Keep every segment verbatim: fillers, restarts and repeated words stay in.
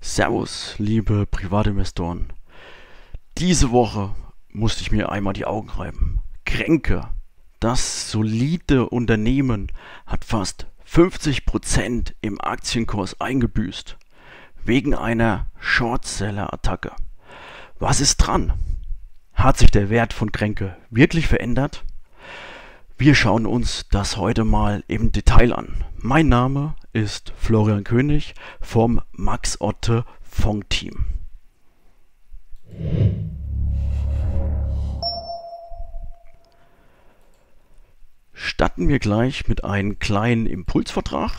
Servus, liebe Privatinvestoren. Diese Woche musste ich mir einmal die Augen reiben. Grenke, das solide Unternehmen, hat fast fünfzig Prozent im Aktienkurs eingebüßt. Wegen einer Shortseller-Attacke. Was ist dran? Hat sich der Wert von Grenke wirklich verändert? Wir schauen uns das heute mal im Detail an. Mein Name ist Florian König vom Max Otte Fondteam. Starten wir gleich mit einem kleinen Impulsvortrag.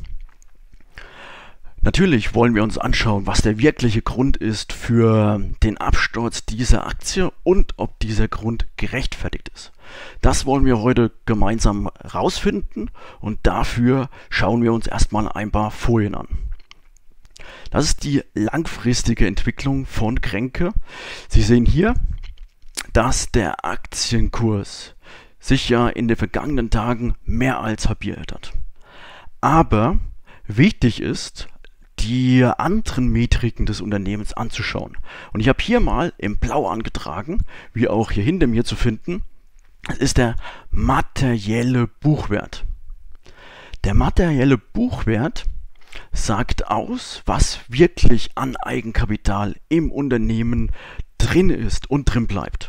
Natürlich wollen wir uns anschauen, was der wirkliche Grund ist für den Absturz dieser Aktie und ob dieser Grund gerechtfertigt ist. Das wollen wir heute gemeinsam rausfinden und dafür schauen wir uns erstmal ein paar Folien an. Das ist die langfristige Entwicklung von Grenke. Sie sehen hier, dass der Aktienkurs sich ja in den vergangenen Tagen mehr als halbiert hat. Aber wichtig ist, die anderen Metriken des Unternehmens anzuschauen. Und ich habe hier mal im Blau angetragen, wie auch hier hinter mir zu finden, das ist der materielle Buchwert. Der materielle Buchwert sagt aus, was wirklich an Eigenkapital im Unternehmen drin ist und drin bleibt.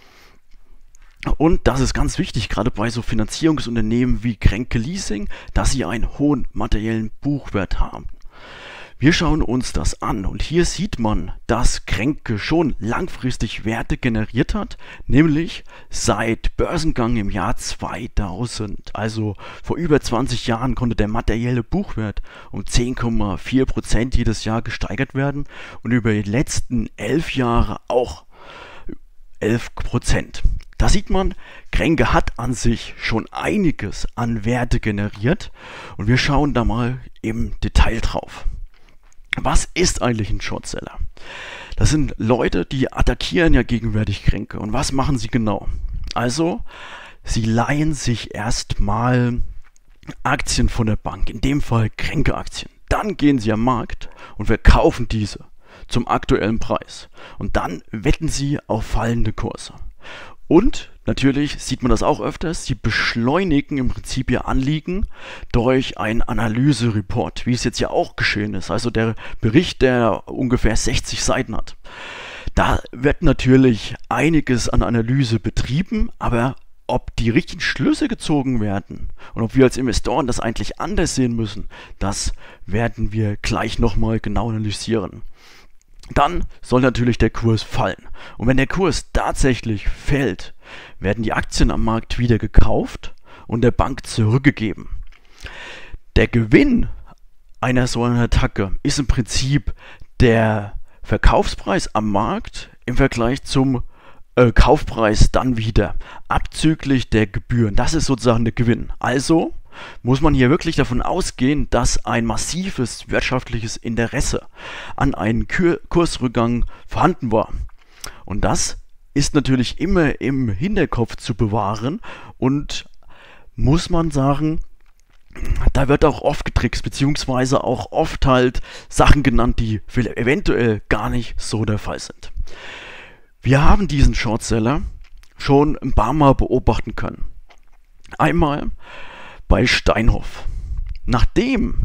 Und das ist ganz wichtig, gerade bei so Finanzierungsunternehmen wie Grenke Leasing, dass sie einen hohen materiellen Buchwert haben. Wir schauen uns das an und hier sieht man, dass Grenke schon langfristig Werte generiert hat, nämlich seit Börsengang im Jahr zweitausend. Also vor über zwanzig Jahren konnte der materielle Buchwert um zehn Komma vier Prozent jedes Jahr gesteigert werden und über die letzten elf Jahre auch elf Prozent. Da sieht man, Grenke hat an sich schon einiges an Werte generiert und wir schauen da mal im Detail drauf. Was ist eigentlich ein Shortseller? Das sind Leute, die attackieren ja gegenwärtig Grenke. Und was machen sie genau? Also, sie leihen sich erstmal Aktien von der Bank, in dem Fall Grenke-Aktien. Dann gehen sie am Markt und verkaufen diese zum aktuellen Preis. Und dann wetten sie auf fallende Kurse. Und natürlich sieht man das auch öfters, sie beschleunigen im Prinzip ihr Anliegen durch einen Analyse-Report, wie es jetzt ja auch geschehen ist. Also der Bericht, der ungefähr sechzig Seiten hat. Da wird natürlich einiges an Analyse betrieben, aber ob die richtigen Schlüsse gezogen werden und ob wir als Investoren das eigentlich anders sehen müssen, das werden wir gleich nochmal genau analysieren. Dann soll natürlich der Kurs fallen. Und wenn der Kurs tatsächlich fällt, werden die Aktien am Markt wieder gekauft und der Bank zurückgegeben. Der Gewinn einer so einer Attacke ist im Prinzip der Verkaufspreis am Markt im Vergleich zum äh, Kaufpreis dann wieder, abzüglich der Gebühren. Das ist sozusagen der Gewinn. Also muss man hier wirklich davon ausgehen, dass ein massives wirtschaftliches Interesse an einem Kursrückgang vorhanden war. Und das ist natürlich immer im Hinterkopf zu bewahren und muss man sagen, da wird auch oft getrickst, beziehungsweise auch oft halt Sachen genannt, die eventuell gar nicht so der Fall sind. Wir haben diesen Shortseller schon ein paar Mal beobachten können. Einmal bei Steinhoff. Nachdem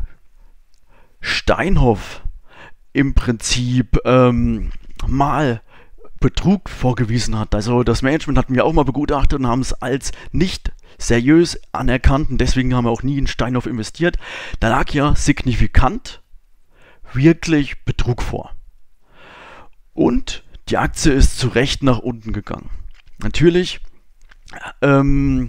Steinhoff im Prinzip ähm, mal Betrug vorgewiesen hat, also das Management hatten wir auch mal begutachtet und haben es als nicht seriös anerkannt und deswegen haben wir auch nie in Steinhoff investiert, da lag ja signifikant wirklich Betrug vor. Und die Aktie ist zu Recht nach unten gegangen. Natürlich ähm,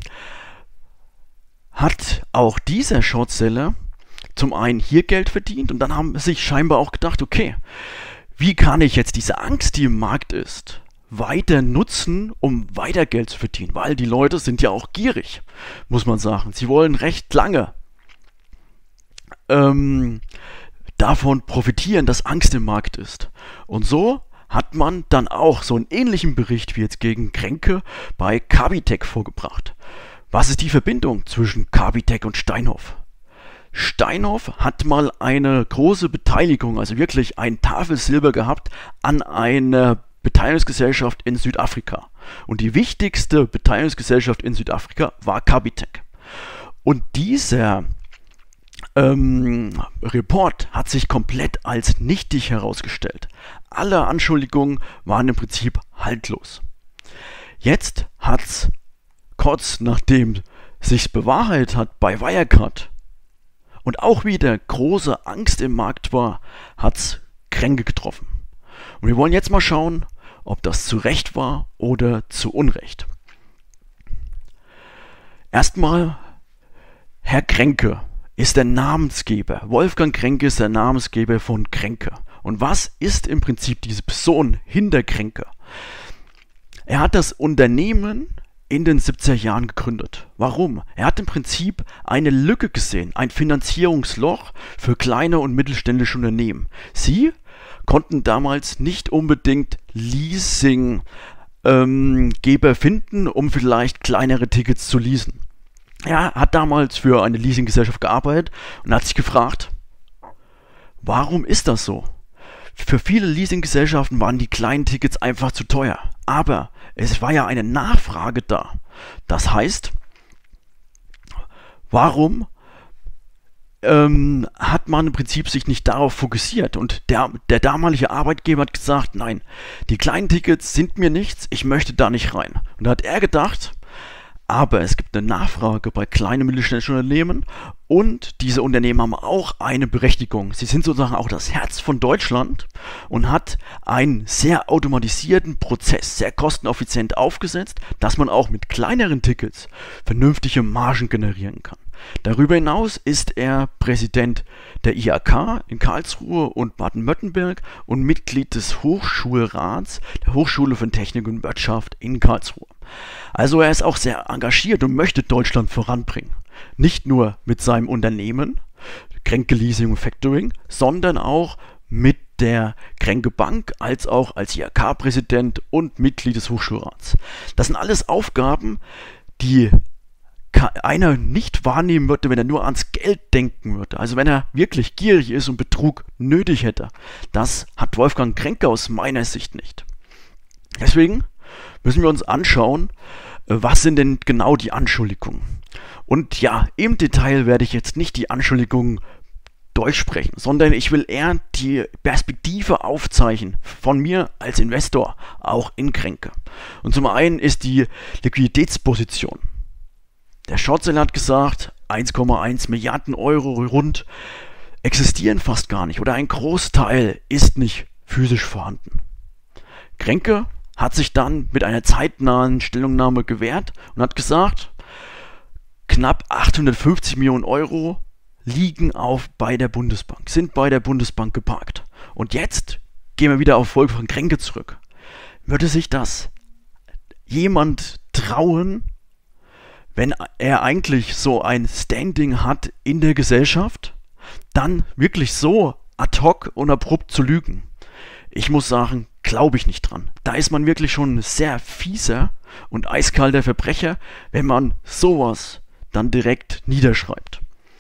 hat auch dieser Shortseller zum einen hier Geld verdient und dann haben sich scheinbar auch gedacht, okay, wie kann ich jetzt diese Angst, die im Markt ist, weiter nutzen, um weiter Geld zu verdienen? Weil die Leute sind ja auch gierig, muss man sagen. Sie wollen recht lange ähm, davon profitieren, dass Angst im Markt ist. Und so hat man dann auch so einen ähnlichen Bericht wie jetzt gegen Grenke bei Cavitec vorgebracht. Was ist die Verbindung zwischen Cavitec und Steinhoff? Steinhoff hat mal eine große Beteiligung, also wirklich ein Tafelsilber gehabt an einer Beteiligungsgesellschaft in Südafrika. Und die wichtigste Beteiligungsgesellschaft in Südafrika war Capitec. Und dieser ähm, Report hat sich komplett als nichtig herausgestellt. Alle Anschuldigungen waren im Prinzip haltlos. Jetzt hat's kurz nachdem sich's bewahrheitet hat bei Wirecard und auch wieder große Angst im Markt war, hat's Kränke getroffen. Und wir wollen jetzt mal schauen, ob das zu Recht war oder zu Unrecht. Erstmal, Herr Kränke ist der Namensgeber. Wolfgang Kränke ist der Namensgeber von Kränke. Und was ist im Prinzip diese Person hinter Kränke? Er hat das Unternehmen in den siebziger Jahren gegründet. Warum? Er hat im Prinzip eine Lücke gesehen, ein Finanzierungsloch für kleine und mittelständische Unternehmen. Sie konnten damals nicht unbedingt Leasinggeber ähm, finden, um vielleicht kleinere Tickets zu leasen. Er hat damals für eine Leasinggesellschaft gearbeitet und hat sich gefragt, warum ist das so? Für viele Leasinggesellschaften waren die kleinen Tickets einfach zu teuer. Aber es war ja eine Nachfrage da. Das heißt, warum ähm, hat man im Prinzip sich nicht darauf fokussiert? Und der, der damalige Arbeitgeber hat gesagt, nein, die kleinen Tickets sind mir nichts, ich möchte da nicht rein. Und da hat er gedacht, aber es gibt eine Nachfrage bei kleinen und mittelständischen Unternehmen und diese Unternehmen haben auch eine Berechtigung. Sie sind sozusagen auch das Herz von Deutschland und hat einen sehr automatisierten Prozess, sehr kosteneffizient aufgesetzt, dass man auch mit kleineren Tickets vernünftige Margen generieren kann. Darüber hinaus ist er Präsident der I H K in Karlsruhe und Baden-Württemberg und Mitglied des Hochschulrats der Hochschule für Technik und Wirtschaft in Karlsruhe. Also er ist auch sehr engagiert und möchte Deutschland voranbringen. Nicht nur mit seinem Unternehmen, Kränke Leasing und Factoring, sondern auch mit der Kränke Bank, als auch als I H K-Präsident und Mitglied des Hochschulrats. Das sind alles Aufgaben, die einer nicht wahrnehmen würde, wenn er nur ans Geld denken würde. Also wenn er wirklich gierig ist und Betrug nötig hätte. Das hat Wolfgang Kränke aus meiner Sicht nicht. Deswegen müssen wir uns anschauen, was sind denn genau die Anschuldigungen. Und ja, im Detail werde ich jetzt nicht die Anschuldigungen durchsprechen, sondern ich will eher die Perspektive aufzeichnen von mir als Investor, auch in Kränke. Und zum einen ist die Liquiditätsposition. Der Shortseller hat gesagt, eins Komma eins Milliarden Euro rund existieren fast gar nicht oder ein Großteil ist nicht physisch vorhanden. Kränke hat sich dann mit einer zeitnahen Stellungnahme gewehrt und hat gesagt, knapp achthundertfünfzig Millionen Euro liegen auf bei der Bundesbank, sind bei der Bundesbank geparkt. Und jetzt gehen wir wieder auf Wolfgang Kränke zurück. Würde sich das jemand trauen, wenn er eigentlich so ein Standing hat in der Gesellschaft, dann wirklich so ad hoc und abrupt zu lügen? Ich muss sagen, glaube ich nicht dran. Da ist man wirklich schon ein sehr fieser und eiskalter Verbrecher, wenn man sowas dann direkt niederschreibt.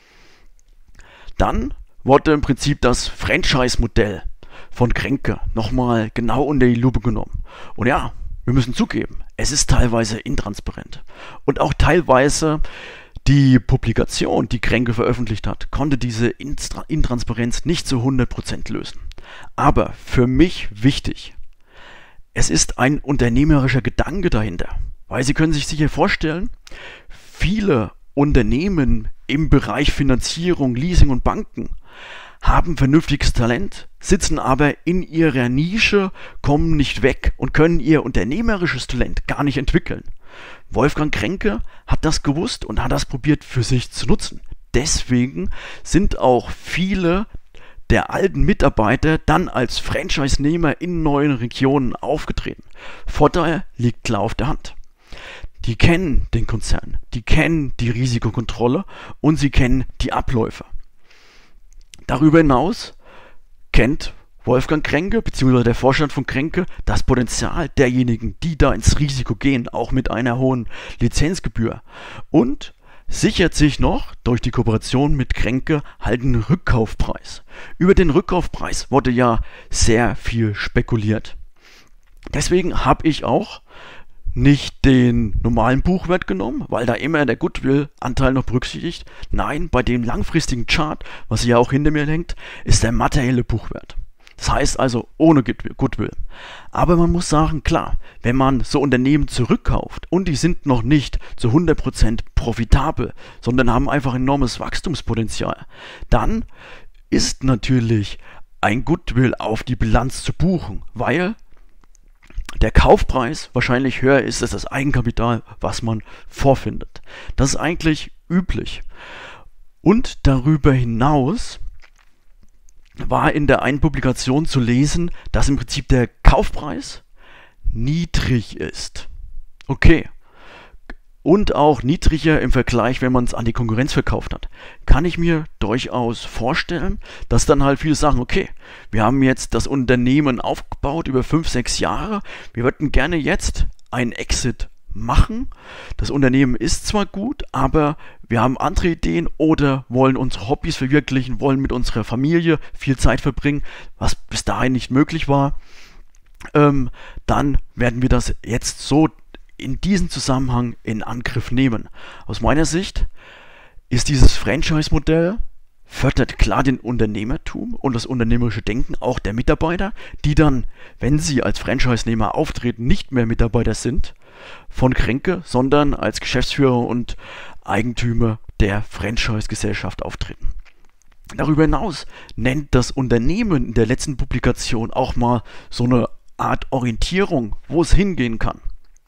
Dann wurde im Prinzip das Franchise-Modell von Kränke nochmal genau unter die Lupe genommen. Und ja, wir müssen zugeben, es ist teilweise intransparent. Und auch teilweise die Publikation, die Kränke veröffentlicht hat, konnte diese Intransparenz nicht zu hundert Prozent lösen. Aber für mich wichtig, es ist ein unternehmerischer Gedanke dahinter. Weil Sie können sich sicher vorstellen, viele Unternehmen im Bereich Finanzierung, Leasing und Banken haben vernünftiges Talent, sitzen aber in ihrer Nische, kommen nicht weg und können ihr unternehmerisches Talent gar nicht entwickeln. Wolfgang Kränke hat das gewusst und hat das probiert für sich zu nutzen. Deswegen sind auch viele der alten Mitarbeiter dann als Franchise-Nehmer in neuen Regionen aufgetreten. Vorteil liegt klar auf der Hand. Die kennen den Konzern, die kennen die Risikokontrolle und sie kennen die Abläufe. Darüber hinaus kennt Wolfgang Kränke bzw. der Vorstand von Kränke das Potenzial derjenigen, die da ins Risiko gehen, auch mit einer hohen Lizenzgebühr. Und sichert sich noch durch die Kooperation mit Kränke halt einen Rückkaufpreis. Über den Rückkaufpreis wurde ja sehr viel spekuliert. Deswegen habe ich auch nicht den normalen Buchwert genommen, weil da immer der Goodwill-Anteil noch berücksichtigt. Nein, bei dem langfristigen Chart, was hier auch hinter mir hängt, ist der materielle Buchwert. Das heißt also ohne Goodwill. Aber man muss sagen, klar, wenn man so Unternehmen zurückkauft und die sind noch nicht zu hundert Prozent profitabel, sondern haben einfach enormes Wachstumspotenzial, dann ist natürlich ein Goodwill auf die Bilanz zu buchen, weil der Kaufpreis wahrscheinlich höher ist als das Eigenkapital, was man vorfindet. Das ist eigentlich üblich. Und darüber hinaus war in der einen Publikation zu lesen, dass im Prinzip der Kaufpreis niedrig ist. Okay. Und auch niedriger im Vergleich, wenn man es an die Konkurrenz verkauft hat. Kann ich mir durchaus vorstellen, dass dann halt viele sagen, okay, wir haben jetzt das Unternehmen aufgebaut über fünf, sechs Jahre, wir würden gerne jetzt einen Exit machen. Das Unternehmen ist zwar gut, aber wir haben andere Ideen oder wollen unsere Hobbys verwirklichen, wollen mit unserer Familie viel Zeit verbringen, was bis dahin nicht möglich war. Ähm, dann werden wir das jetzt so in diesem Zusammenhang in Angriff nehmen. Aus meiner Sicht ist dieses Franchise-Modell fördert klar den Unternehmertum und das unternehmerische Denken auch der Mitarbeiter, die dann, wenn sie als Franchise-Nehmer auftreten, nicht mehr Mitarbeiter sind von Kränke, sondern als Geschäftsführer und Eigentümer der Franchise-Gesellschaft auftreten. Darüber hinaus nennt das Unternehmen in der letzten Publikation auch mal so eine Art Orientierung, wo es hingehen kann.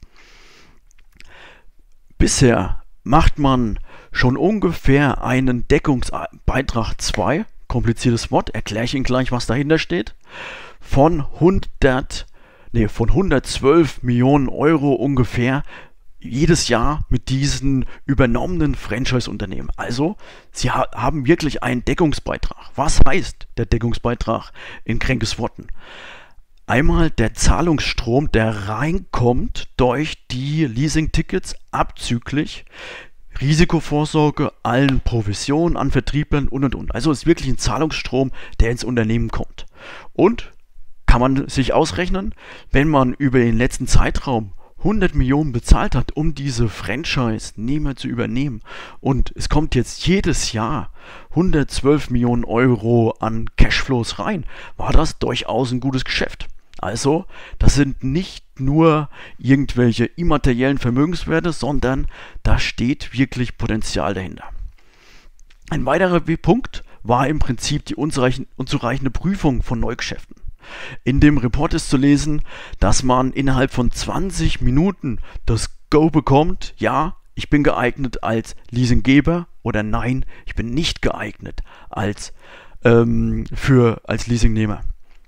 Bisher macht man schon ungefähr einen Deckungsbeitrag zwei, kompliziertes Wort, erkläre ich Ihnen gleich, was dahinter steht, von hundert, nee, von hundertzwölf Millionen Euro ungefähr jedes Jahr mit diesen übernommenen Franchise-Unternehmen. Also, sie ha- haben wirklich einen Deckungsbeitrag. Was heißt der Deckungsbeitrag in Kränkes Worten? Einmal der Zahlungsstrom, der reinkommt durch die Leasing-Tickets abzüglich Risikovorsorge, allen Provisionen an Vertrieblern und und und. Also ist wirklich ein Zahlungsstrom, der ins Unternehmen kommt. Und kann man sich ausrechnen, wenn man über den letzten Zeitraum hundert Millionen bezahlt hat, um diese Franchise-Nehmer zu übernehmen und es kommt jetzt jedes Jahr hundertzwölf Millionen Euro an Cashflows rein, war das durchaus ein gutes Geschäft. Also, das sind nicht nur irgendwelche immateriellen Vermögenswerte, sondern da steht wirklich Potenzial dahinter. Ein weiterer Punkt war im Prinzip die unzureichende Prüfung von Neugeschäften. In dem Report ist zu lesen, dass man innerhalb von zwanzig Minuten das Go bekommt, ja, ich bin geeignet als Leasinggeber oder nein, ich bin nicht geeignet als, ähm, für, als Leasingnehmer.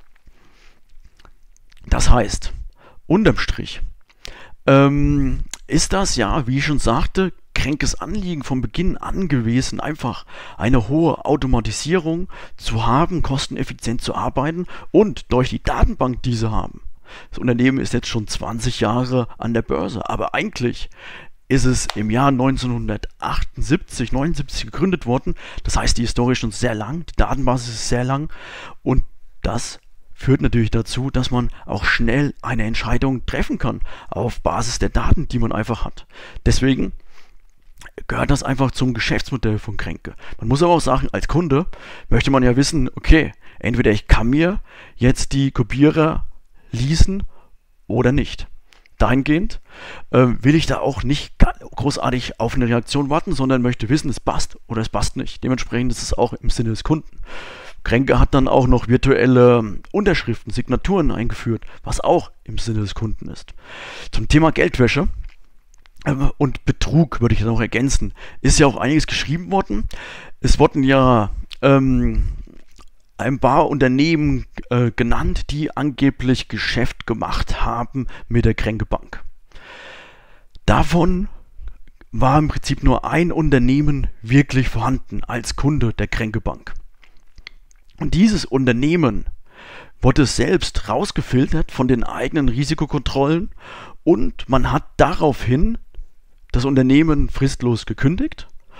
Das heißt, unterm Strich ähm, ist das ja, wie ich schon sagte, Kränkes Anliegen von Beginn an gewesen, einfach eine hohe Automatisierung zu haben, kosteneffizient zu arbeiten und durch die Datenbank, die sie haben. Das Unternehmen ist jetzt schon zwanzig Jahre an der Börse, aber eigentlich ist es im Jahr neunzehnhundertachtundsiebzig, neunundsiebzig gegründet worden. Das heißt, die Historie ist schon sehr lang, die Datenbasis ist sehr lang und das führt natürlich dazu, dass man auch schnell eine Entscheidung treffen kann auf Basis der Daten, die man einfach hat. Deswegen gehört das einfach zum Geschäftsmodell von Kränke. Man muss aber auch sagen, als Kunde möchte man ja wissen, okay, entweder ich kann mir jetzt die Kopierer leasen oder nicht. Dahingehend äh, will ich da auch nicht großartig auf eine Reaktion warten, sondern möchte wissen, es passt oder es passt nicht. Dementsprechend ist es auch im Sinne des Kunden. Kränke hat dann auch noch virtuelle Unterschriften, Signaturen eingeführt, was auch im Sinne des Kunden ist. Zum Thema Geldwäsche und Betrug würde ich noch ergänzen, ist ja auch einiges geschrieben worden. Es wurden ja ähm, ein paar Unternehmen äh, genannt, die angeblich Geschäft gemacht haben mit der Kränke Bank. Davon war im Prinzip nur ein Unternehmen wirklich vorhanden als Kunde der Kränke Bank. Und dieses Unternehmen wurde selbst rausgefiltert von den eigenen Risikokontrollen und man hat daraufhin das Unternehmen fristlos gekündigt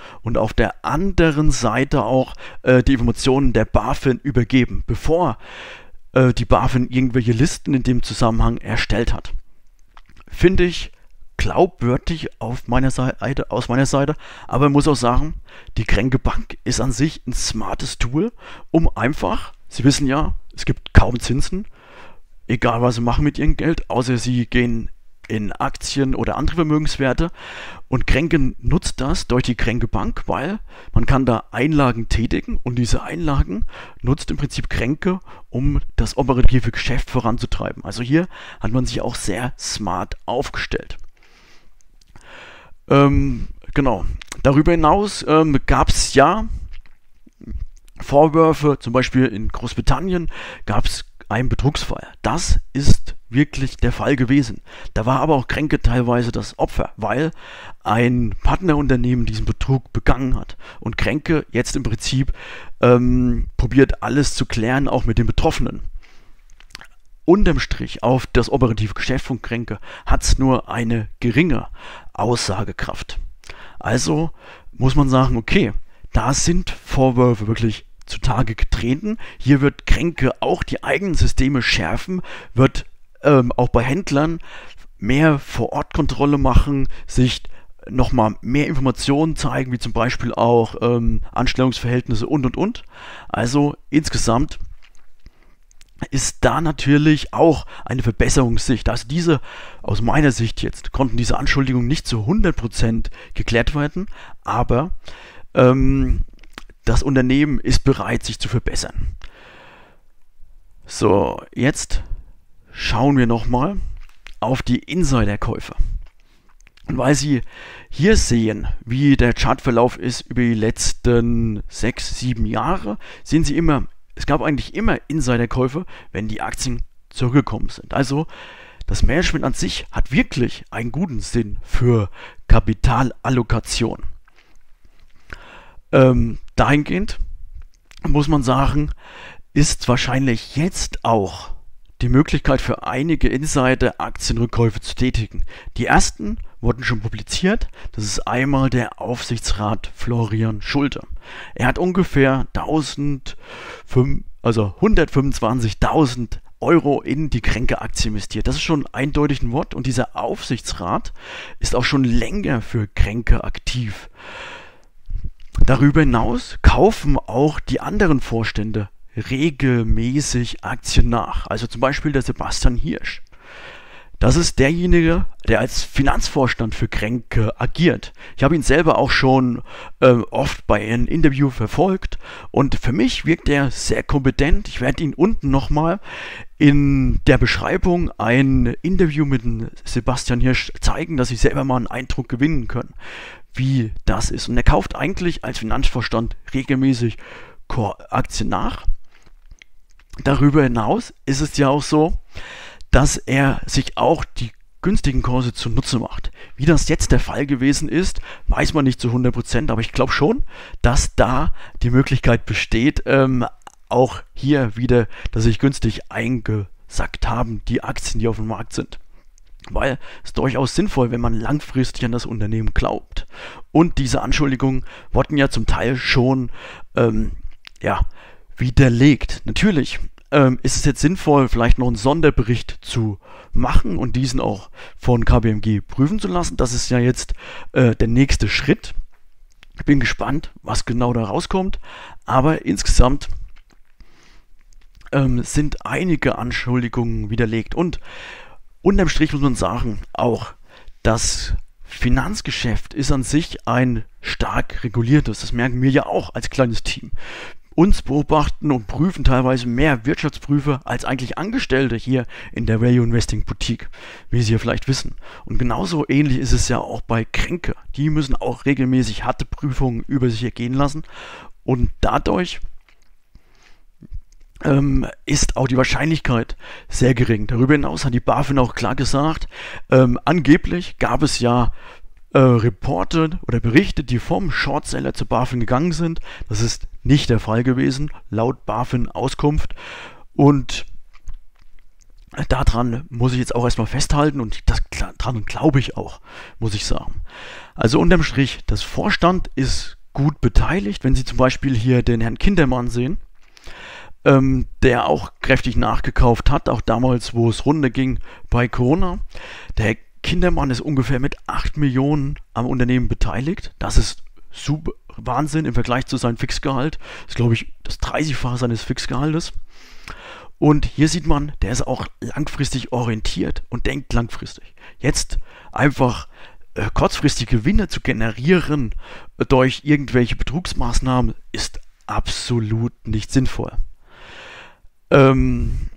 und auf der anderen Seite auch äh, die Informationen der BaFin übergeben, bevor äh, die BaFin irgendwelche Listen in dem Zusammenhang erstellt hat. Finde ich glaubwürdig auf meiner Seite, aus meiner Seite, aber ich muss auch sagen, die Kränke Bank ist an sich ein smartes Tool, um einfach, Sie wissen ja, es gibt kaum Zinsen, egal was Sie machen mit Ihrem Geld, außer Sie gehen in Aktien oder andere Vermögenswerte, und Kränke nutzt das durch die Kränke Bank, weil man kann da Einlagen tätigen und diese Einlagen nutzt im Prinzip Kränke, um das operative Geschäft voranzutreiben. Also hier hat man sich auch sehr smart aufgestellt. Ähm, genau. Darüber hinaus ähm, gab es ja Vorwürfe, zum Beispiel in Großbritannien gab es einen Betrugsfall. Das ist wirklich der Fall gewesen. Da war aber auch Kränke teilweise das Opfer, weil ein Partnerunternehmen diesen Betrug begangen hat. Und Kränke jetzt im Prinzip ähm, probiert alles zu klären, auch mit den Betroffenen. Unterm Strich auf das operative Geschäft von Kränke hat es nur eine geringe Aussagekraft. Also muss man sagen, okay, da sind Vorwürfe wirklich zutage getreten. Hier wird Kränke auch die eigenen Systeme schärfen, wird ähm, auch bei Händlern mehr Vor-Ort-Kontrolle machen, sich nochmal mehr Informationen zeigen, wie zum Beispiel auch ähm, Anstellungsverhältnisse und und und. Also insgesamt ist da natürlich auch eine Verbesserungssicht. Also diese, aus meiner Sicht jetzt, konnten diese Anschuldigungen nicht zu hundert Prozent geklärt werden, aber ähm, das Unternehmen ist bereit, sich zu verbessern. So, jetzt schauen wir nochmal auf die Insiderkäufe. Und weil Sie hier sehen, wie der Chartverlauf ist über die letzten sechs, sieben Jahre, sehen Sie immer, es gab eigentlich immer Insiderkäufe, wenn die Aktien zurückgekommen sind. Also das Management an sich hat wirklich einen guten Sinn für Kapitalallokation. Ähm, dahingehend muss man sagen, ist wahrscheinlich jetzt auch die Möglichkeit für einige Insider Aktienrückkäufe zu tätigen. Die ersten wurden schon publiziert. Das ist einmal der Aufsichtsrat Florian Schulte. Er hat ungefähr hundertfünfundzwanzigtausend Euro in die Kränke-Aktie investiert. Das ist schon eindeutig ein Wort und dieser Aufsichtsrat ist auch schon länger für Kränke aktiv. Darüber hinaus kaufen auch die anderen Vorstände regelmäßig Aktien nach. Also zum Beispiel der Sebastian Hirsch. Das ist derjenige, der als Finanzvorstand für Kränke agiert. Ich habe ihn selber auch schon äh, oft bei einem Interview verfolgt und für mich wirkt er sehr kompetent. Ich werde Ihnen unten nochmal in der Beschreibung ein Interview mit dem Sebastian Hirsch zeigen, dass Sie selber mal einen Eindruck gewinnen können, wie das ist. Und er kauft eigentlich als Finanzvorstand regelmäßig Aktien nach. Darüber hinaus ist es ja auch so, dass er sich auch die günstigen Kurse zunutze macht. Wie das jetzt der Fall gewesen ist, weiß man nicht zu hundert Prozent, aber ich glaube schon, dass da die Möglichkeit besteht, ähm, auch hier wieder, dass sich günstig eingesackt haben, die Aktien, die auf dem Markt sind. Weil es durchaus sinnvoll, wenn man langfristig an das Unternehmen glaubt. Und diese Anschuldigungen wurden ja zum Teil schon ähm, ja, widerlegt. Natürlich ähm, ist es jetzt sinnvoll, vielleicht noch einen Sonderbericht zu machen und diesen auch von K P M G prüfen zu lassen. Das ist ja jetzt äh, der nächste Schritt. Ich bin gespannt, was genau da rauskommt. Aber insgesamt ähm, sind einige Anschuldigungen widerlegt. Und unterm Strich muss man sagen, auch das Finanzgeschäft ist an sich ein stark reguliertes. Das merken wir ja auch als kleines Team. Uns beobachten und prüfen teilweise mehr Wirtschaftsprüfer als eigentlich Angestellte hier in der Value Investing Boutique, wie Sie ja vielleicht wissen. Und genauso ähnlich ist es ja auch bei Kränke. Die müssen auch regelmäßig harte Prüfungen über sich ergehen lassen und dadurch ähm, ist auch die Wahrscheinlichkeit sehr gering. Darüber hinaus hat die BaFin auch klar gesagt, ähm, angeblich gab es ja Äh, Reporte oder Berichte, die vom Shortseller zur BaFin gegangen sind. Das ist nicht der Fall gewesen, laut BaFin-Auskunft. Und daran muss ich jetzt auch erstmal festhalten und das, daran glaube ich auch, muss ich sagen. Also unterm Strich, das Vorstand ist gut beteiligt. Wenn Sie zum Beispiel hier den Herrn Kindermann sehen, ähm, der auch kräftig nachgekauft hat, auch damals, wo es runter ging bei Corona. Der Herr Kindermann ist ungefähr mit acht Millionen am Unternehmen beteiligt. Das ist super Wahnsinn im Vergleich zu seinem Fixgehalt. Das ist, glaube ich, das dreißigfache seines Fixgehaltes. Und hier sieht man, der ist auch langfristig orientiert und denkt langfristig. Jetzt einfach äh, kurzfristige Gewinne zu generieren äh, durch irgendwelche Betrugsmaßnahmen ist absolut nicht sinnvoll. Ähm,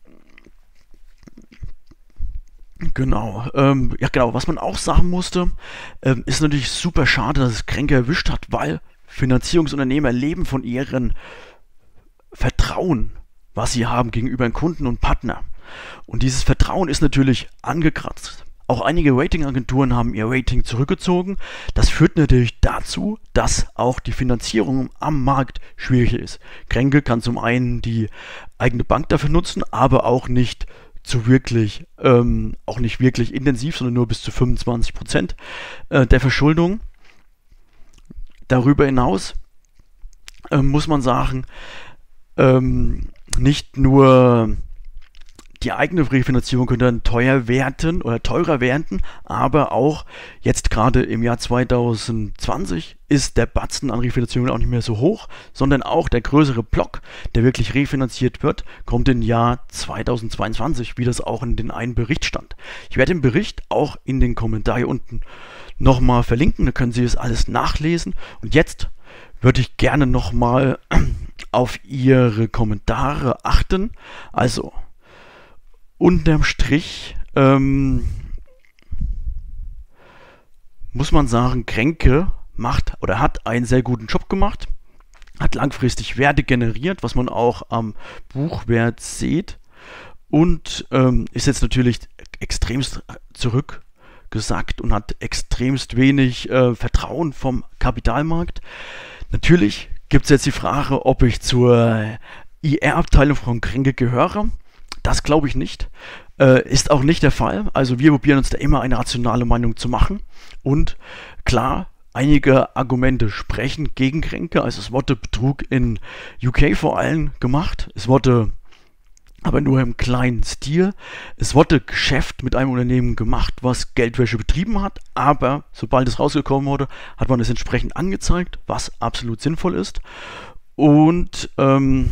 genau, ähm, ja genau, was man auch sagen musste, ähm, ist natürlich super schade, dass es Kränke erwischt hat, weil Finanzierungsunternehmer leben von ihrem Vertrauen, was sie haben gegenüber Kunden und Partner. Und dieses Vertrauen ist natürlich angekratzt. Auch einige Ratingagenturen haben ihr Rating zurückgezogen. Das führt natürlich dazu, dass auch die Finanzierung am Markt schwierig ist. Kränke kann zum einen die eigene Bank dafür nutzen, aber auch nicht zu wirklich, ähm, auch nicht wirklich intensiv, sondern nur bis zu fünfundzwanzig Prozent äh, der Verschuldung. Darüber hinaus äh, muss man sagen, ähm, nicht nur die eigene Refinanzierung könnte dann teuer werden oder teurer werden, aber auch jetzt gerade im Jahr zwanzig zwanzig ist der Batzen an Refinanzierung auch nicht mehr so hoch, sondern auch der größere Block, der wirklich refinanziert wird, kommt im Jahr zweitausendzweiundzwanzig, wie das auch in den einen Bericht stand. Ich werde den Bericht auch in den Kommentar hier unten nochmal verlinken, da können Sie es alles nachlesen. Und jetzt würde ich gerne nochmal auf Ihre Kommentare achten. Also, unterm Strich ähm, muss man sagen, Kränke macht oder hat einen sehr guten Job gemacht, hat langfristig Werte generiert, was man auch am Buchwert sieht, und ähm, ist jetzt natürlich extremst zurückgesackt und hat extremst wenig äh, Vertrauen vom Kapitalmarkt. Natürlich gibt es jetzt die Frage, ob ich zur I R-Abteilung von Kränke gehöre. Das glaube ich nicht. Äh, ist auch nicht der Fall. Also wir probieren uns da immer eine rationale Meinung zu machen. Und klar, einige Argumente sprechen gegen Kränke. Also es wurde Betrug in U K vor allem gemacht. Es wurde aber nur im kleinen Stil. Es wurde Geschäft mit einem Unternehmen gemacht, was Geldwäsche betrieben hat. Aber sobald es rausgekommen wurde, hat man es entsprechend angezeigt, was absolut sinnvoll ist. Und ähm,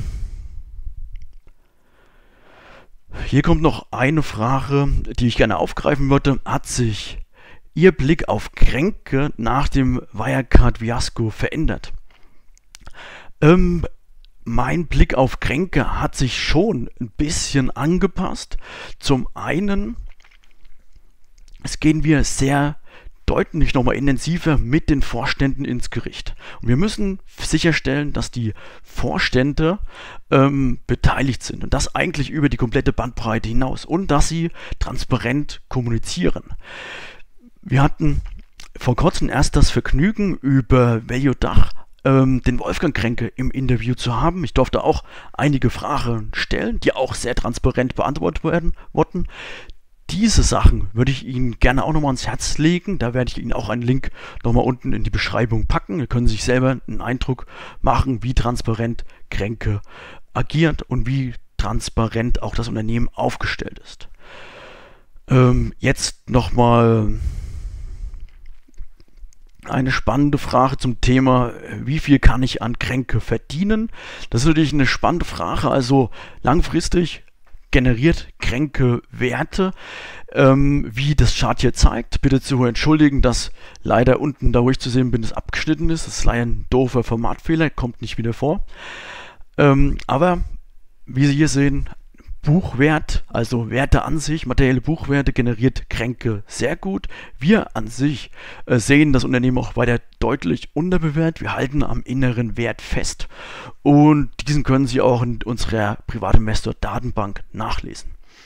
hier kommt noch eine Frage, die ich gerne aufgreifen würde. Hat sich Ihr Blick auf Kränke nach dem Wirecard-Fiasko verändert? Ähm, mein Blick auf Kränke hat sich schon ein bisschen angepasst. Zum einen, es gehen wir sehr deutlich nochmal intensiver mit den Vorständen ins Gericht. Und wir müssen sicherstellen, dass die Vorstände ähm, beteiligt sind und das eigentlich über die komplette Bandbreite hinaus und dass sie transparent kommunizieren. Wir hatten vor kurzem erst das Vergnügen, über Value Dach ähm, den Wolfgang Kränke im Interview zu haben. Ich durfte auch einige Fragen stellen, die auch sehr transparent beantwortet werden wurden. Diese Sachen würde ich Ihnen gerne auch nochmal ans Herz legen. Da werde ich Ihnen auch einen Link nochmal unten in die Beschreibung packen. Da können Sie sich selber einen Eindruck machen, wie transparent Kränke agiert und wie transparent auch das Unternehmen aufgestellt ist. Ähm, jetzt nochmal eine spannende Frage zum Thema, wie viel kann ich an Kränke verdienen? Das ist natürlich eine spannende Frage. Also langfristig generiert Kränke Werte, ähm, wie das Chart hier zeigt. Bitte zu entschuldigen, dass leider unten, da wo ich zu sehen bin, es abgeschnitten ist. Das ist leider ein doofer Formatfehler, kommt nicht wieder vor. Ähm, aber wie Sie hier sehen, Buchwert, also Werte an sich, materielle Buchwerte generiert Kränke sehr gut. Wir an sich äh, sehen das Unternehmen auch weiter deutlich unterbewertet. Wir halten am inneren Wert fest und diesen können Sie auch in unserer Privatinvestor-Datenbank nachlesen.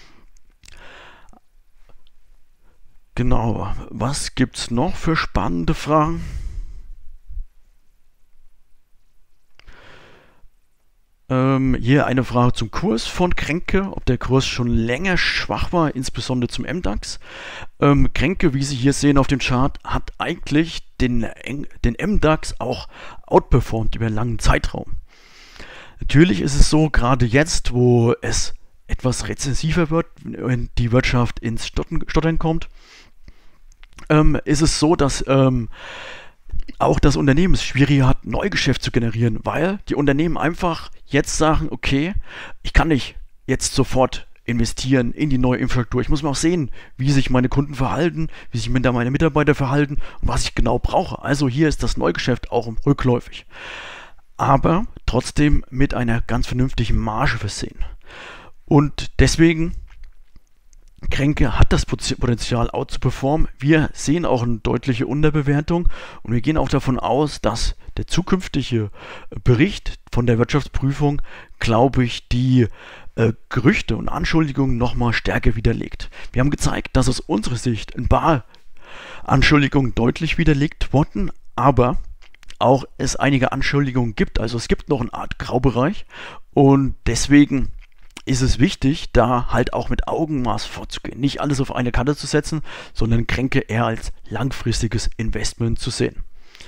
Genau, was gibt es noch für spannende Fragen? Ähm, hier eine Frage zum Kurs von Kränke, ob der Kurs schon länger schwach war, insbesondere zum M DAX. Ähm, Kränke, wie Sie hier sehen auf dem Chart, hat eigentlich den, den M DAX auch outperformt über einen langen Zeitraum. Natürlich ist es so, gerade jetzt, wo es etwas rezessiver wird, wenn die Wirtschaft ins Stottern, Stottern kommt, ähm, ist es so, dass ähm, auch das Unternehmen es schwieriger hat, Neugeschäft zu generieren, weil die Unternehmen einfach jetzt sagen, okay, ich kann nicht jetzt sofort investieren in die neue Infrastruktur. Ich muss mal auch sehen, wie sich meine Kunden verhalten, wie sich meine Mitarbeiter verhalten und was ich genau brauche. Also hier ist das Neugeschäft auch rückläufig. Aber trotzdem mit einer ganz vernünftigen Marge versehen. Und deswegen, Kränke hat das Potenzial out zu performen. Wir sehen auch eine deutliche Unterbewertung und wir gehen auch davon aus, dass der zukünftige Bericht von der Wirtschaftsprüfung, glaube ich, die äh, Gerüchte und Anschuldigungen nochmal stärker widerlegt. Wir haben gezeigt, dass aus unserer Sicht ein paar Anschuldigungen deutlich widerlegt wurden, aber auch es einige Anschuldigungen gibt. Also es gibt noch eine Art Graubereich und deswegen ist es wichtig, da halt auch mit Augenmaß vorzugehen. Nicht alles auf eine Karte zu setzen, sondern Kränke eher als langfristiges Investment zu sehen.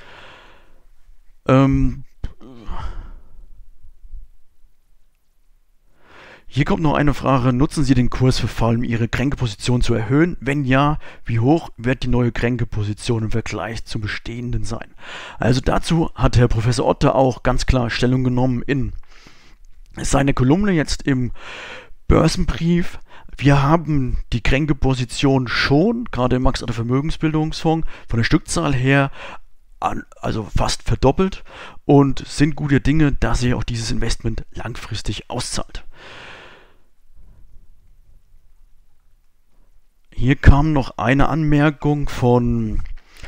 Ähm Hier kommt noch eine Frage, nutzen Sie den Kurs für Fall, um Ihre Kränke-Position zu erhöhen? Wenn ja, wie hoch wird die neue Kränke-Position im Vergleich zum bestehenden sein? Also dazu hat Herr Professor Otte auch ganz klar Stellung genommen in seine Kolumne jetzt im Börsenbrief. Wir haben die Kränke-Position schon, gerade im Max Otte Vermögensbildungsfonds, von der Stückzahl her an, also fast verdoppelt und sind gute Dinge, dass sich auch dieses Investment langfristig auszahlt. Hier kam noch eine Anmerkung von,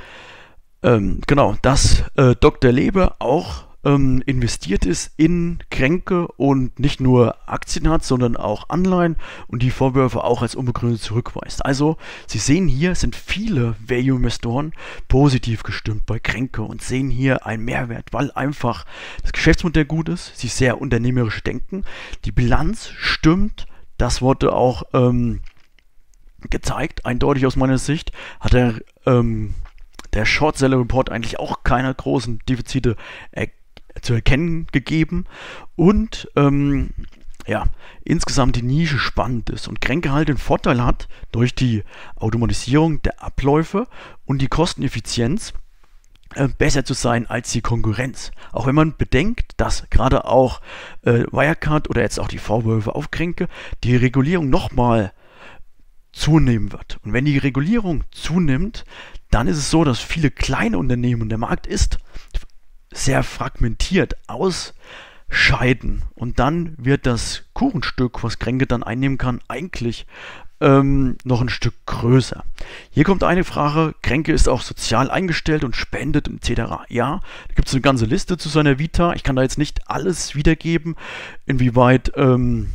ähm, genau, dass äh, Doktor Leber auch ähm, investiert ist in Kränke und nicht nur Aktien hat, sondern auch Anleihen und die Vorwürfe auch als unbegründet zurückweist. Also, Sie sehen hier, sind viele Value-Investoren positiv gestimmt bei Kränke und sehen hier einen Mehrwert, weil einfach das Geschäftsmodell gut ist, sie sehr unternehmerisch denken, die Bilanz stimmt, das wurde auch ähm, gezeigt, eindeutig aus meiner Sicht, hat der, ähm, der Short Seller Report eigentlich auch keine großen Defizite er zu erkennen gegeben und ähm, ja, insgesamt die Nische spannend ist und Kränke halt den Vorteil hat durch die Automatisierung der Abläufe und die Kosteneffizienz äh, besser zu sein als die Konkurrenz. Auch wenn man bedenkt, dass gerade auch äh, Wirecard oder jetzt auch die Vorwürfe auf Kränke die Regulierung nochmal zunehmen wird. Und wenn die Regulierung zunimmt, dann ist es so, dass viele kleine Unternehmen, und der Markt ist sehr fragmentiert, ausscheiden. Und dann wird das Kuchenstück, was Kränke dann einnehmen kann, eigentlich ähm, noch ein Stück größer. Hier kommt eine Frage, Kränke ist auch sozial eingestellt und spendet et cetera. Ja, da gibt es eine ganze Liste zu seiner Vita. Ich kann da jetzt nicht alles wiedergeben, inwieweit ähm,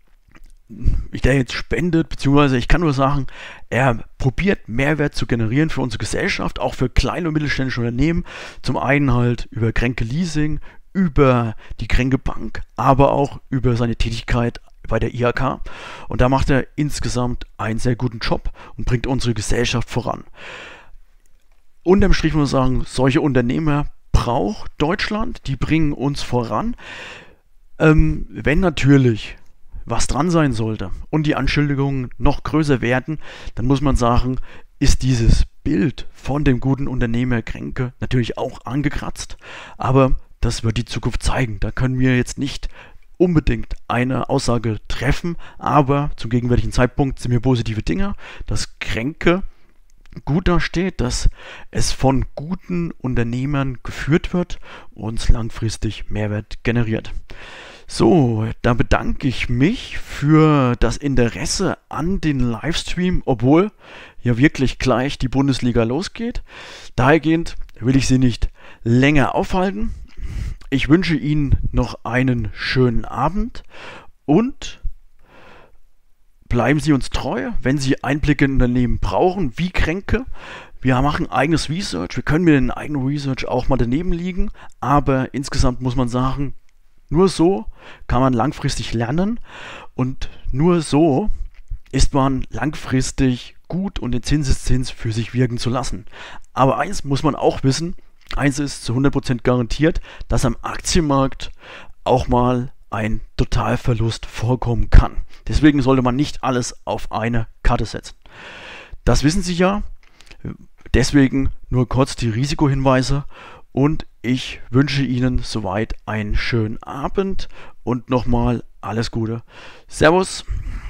ich der jetzt spendet, beziehungsweise ich kann nur sagen, er probiert Mehrwert zu generieren für unsere Gesellschaft, auch für kleine und mittelständische Unternehmen. Zum einen halt über Kränke Leasing, über die Kränke Bank, aber auch über seine Tätigkeit bei der I H K. Und da macht er insgesamt einen sehr guten Job und bringt unsere Gesellschaft voran. Unterm Strich muss man sagen, solche Unternehmer braucht Deutschland, die bringen uns voran. Ähm, wenn natürlich was dran sein sollte und die Anschuldigungen noch größer werden, dann muss man sagen, ist dieses Bild von dem guten Unternehmer Kränke natürlich auch angekratzt, aber das wird die Zukunft zeigen. Da können wir jetzt nicht unbedingt eine Aussage treffen, aber zum gegenwärtigen Zeitpunkt sind wir positive Dinge, dass Kränke gut dasteht, dass es von guten Unternehmern geführt wird und langfristig Mehrwert generiert. So, da bedanke ich mich für das Interesse an den Livestream, obwohl ja wirklich gleich die Bundesliga losgeht. Dahergehend will ich Sie nicht länger aufhalten. Ich wünsche Ihnen noch einen schönen Abend und bleiben Sie uns treu, wenn Sie Einblicke in Unternehmen brauchen, wie Kränke. Wir machen eigenes Research, wir können mit dem eigenen Research auch mal daneben liegen, aber insgesamt muss man sagen, Nur so kann man langfristig lernen und nur so ist man langfristig gut und den Zinseszins für sich wirken zu lassen. Aber eins muss man auch wissen, eins ist zu hundert Prozent garantiert, dass am Aktienmarkt auch mal ein Totalverlust vorkommen kann. Deswegen sollte man nicht alles auf eine Karte setzen. Das wissen Sie ja, deswegen nur kurz die Risikohinweise und ich wünsche Ihnen soweit einen schönen Abend und nochmal alles Gute. Servus!